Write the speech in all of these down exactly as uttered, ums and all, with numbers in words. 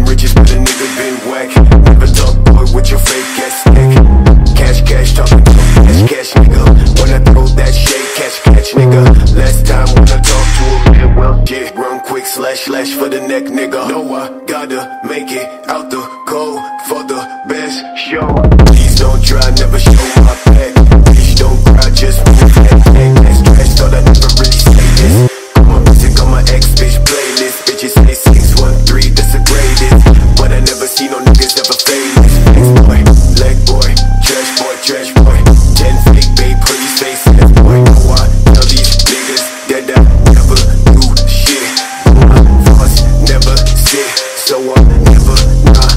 riches, but a nigga been whack. Never talk boy with your fake ass neck. Cash, cash, talking to cash, cash, nigga. When I throw that shade, catch, catch, nigga. Last time when I talk to a man, well, yeah, run quick, slash, slash for the neck, nigga. No, I gotta make it out the cold for the best show. Please don't try, never show my back. Bitch, don't cry, just move that neck. That's trash, thought I never really say this. Got my music on my ex bitch playlist. Bitches say six one three, that's the greatest. But I never see no niggas ever famous. Flex boy, leg boy, trash boy, trash boy. Ten fake babe, pretty face, ass boy. No, I tell these niggas that I never do shit. My thoughts never sit, so I never not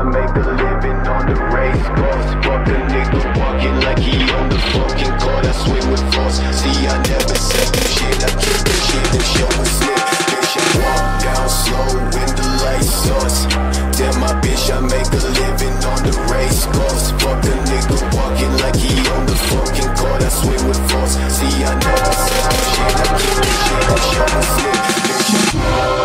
make a living on the race course. Fuck a nigga walking like he on the fucking court. I swing with force. See, I never said the shit. I kill the shit and show a slip. Bitch, I walk down slow in the light source. Tell my bitch I make a living on the race course. Fuck a nigga walking like he on the fucking court. I swing with force. See, I never said the shit. I kill the shit and show a slip. Bitch,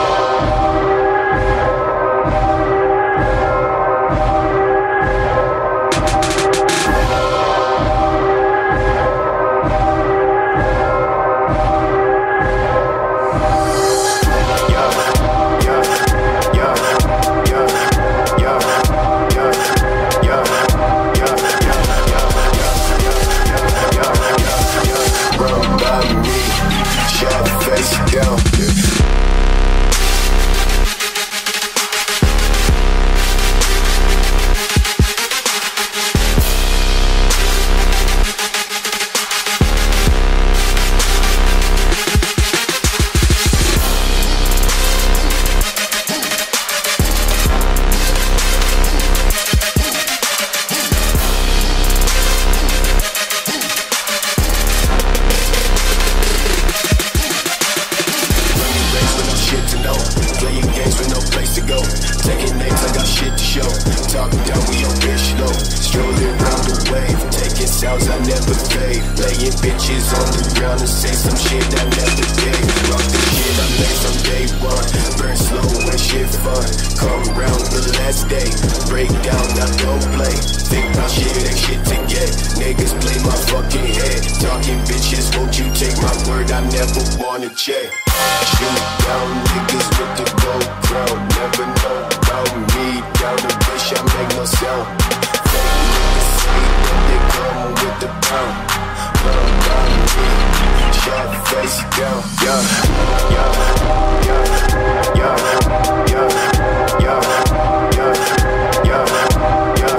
taking names, I got shit to show. Talking down, we on bitch low. Strolling round the wave, taking sounds I never fade. Laying bitches on the ground and say some shit I never did. Rock the shit I made from day one. Burn slow when shit fun. Come round the last day. Break down, I don't play. Think about shit, ain't shit to get. Niggas play my fucking head. Talking bitches, won't you take my word? I never wanna check. Shoot down niggas with the gold crown. Never know about me. Down the bitch, I make no sound. Fake niggas say when they come with the pound. Love about me. Shot face down. Yeah, yeah, yeah, yeah, yeah, yeah, yeah, yeah, yeah, yeah,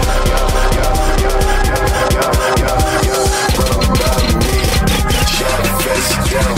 yeah, yeah, yeah. Love about me. Shot face down.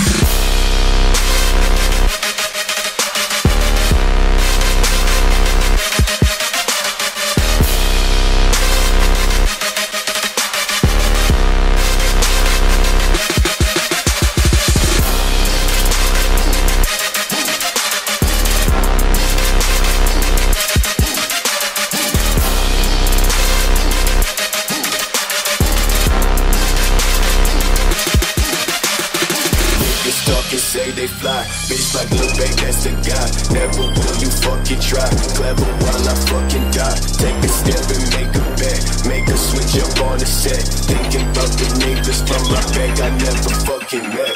Say they fly, bitch like Lil Babe, that's the guy. Never will you fucking try. Clever while I fucking die. Take a step and make a bet. Make a switch up on the set. Thinking about the niggas from my bag I never fucking met.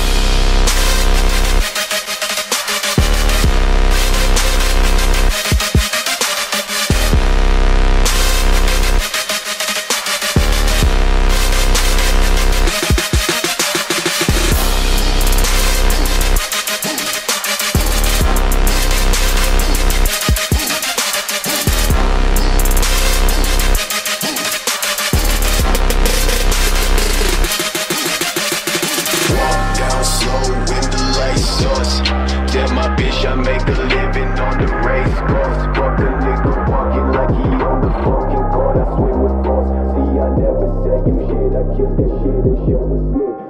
Tell my bitch I make a living on the race course. Fuck a nigga walking like he on the fucking court. I swing with force. See, I never said you shit. I killed that shit and show a slip.